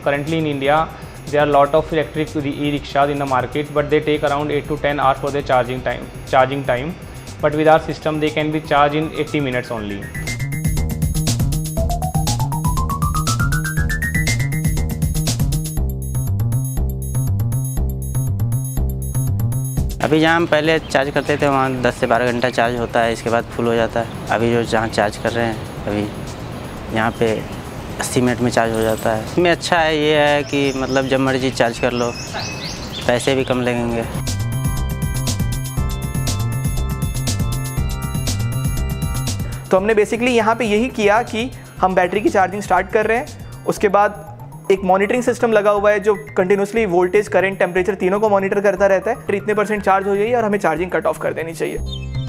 currently in India there are a lot of electric e-rickshaws in the market, but they take around 8 to 10 hours for their charging time. But with our system they can be charged in 80 minutes only. अभी जहाँ हम पहले charge करते थे वहाँ 10 से 12 घंटा charge होता है, इसके बाद फुल हो जाता है। अभी जो जहाँ चार्ज कर रहे हैं अभी यहाँ पे 80 मिनट में चार्ज हो जाता है। इसमें अच्छा है ये है कि मतलब जब मर्जी चार्ज कर लो, पैसे भी कम लगेंगे। तो हमने बेसिकली यहाँ पे यही किया कि हम बैटरी की चार्जिंग स्टार्ट कर रहे हैं, उसके बाद एक मॉनिटरिंग सिस्टम लगा हुआ है जो कंटिन्यूसली वोल्टेज, करंट, टेम्परेचर तीनों को मॉनिटर करता रहता है। फिर इतने % चार्ज हो जाइए और हमें चार्जिंग कट ऑफ कर देनी चाहिए।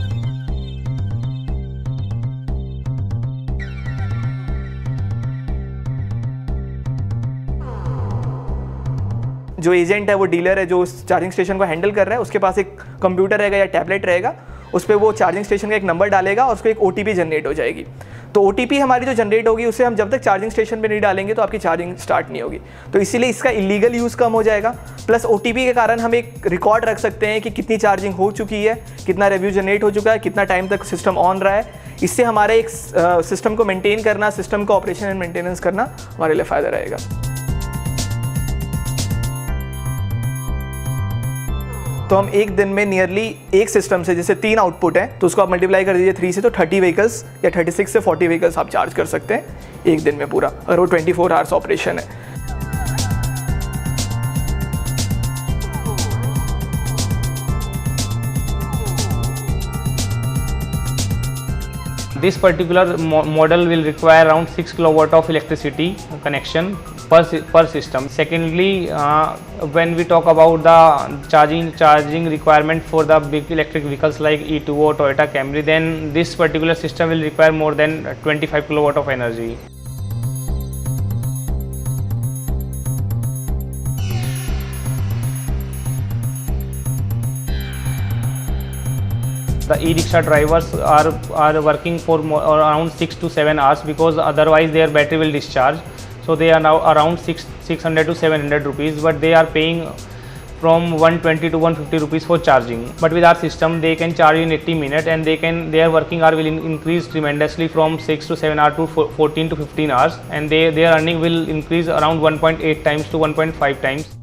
जो एजेंट है, वो डीलर है जो उस चार्जिंग स्टेशन को हैंडल कर रहा है, उसके पास एक कंप्यूटर रहेगा या टैबलेट रहेगा, उस पर वो चार्जिंग स्टेशन का एक नंबर डालेगा और उसको एक OTP जनरेट हो जाएगी। तो OTP हमारी जो जनरेट होगी उसे हम जब तक चार्जिंग स्टेशन पे नहीं डालेंगे तो आपकी चार्जिंग स्टार्ट नहीं होगी। तो इसीलिए इसका इलीगल यूज़ कम हो जाएगा, प्लस OTP के कारण हम एक रिकॉर्ड रख सकते हैं कि कितनी चार्जिंग हो चुकी है, कितना रिव्यू जनरेट हो चुका है, कितना टाइम तक सिस्टम ऑन रहा है। इससे हमारे एक सिस्टम को मेंटेन करना, सिस्टम को ऑपरेशन एंड मेंटेनेंस करना हमारे लिए फ़ायदा रहेगा। तो हम एक दिन में नियरली एक सिस्टम से, जैसे 3 आउटपुट है तो उसको आप मल्टीप्लाई कर दीजिए 3 से, तो 30 व्हीकल्स या 36 से 40 व्हीकल्स आप चार्ज कर सकते हैं एक दिन में पूरा, अगर वो 24 आवर्स ऑपरेशन है। This particular model will require around 6 kilowatt of electricity connection per system. Secondly, when we talk about the charging requirement for the big electric vehicles like E2O, Toyota Camry, then this particular system will require more than 25 kilowatt of energy. The e-rickshaw drivers are working for around 6 to 7 hours because otherwise their battery will discharge. So they are now around 600 to 700 rupees, but they are paying from 120 to 150 rupees for charging. But with our system they can charge in 80 minutes, and their working hour will increase tremendously from 6 to 7 hours to 14 to 15 hours, and their earning will increase around 1.8 times to 1.5 times.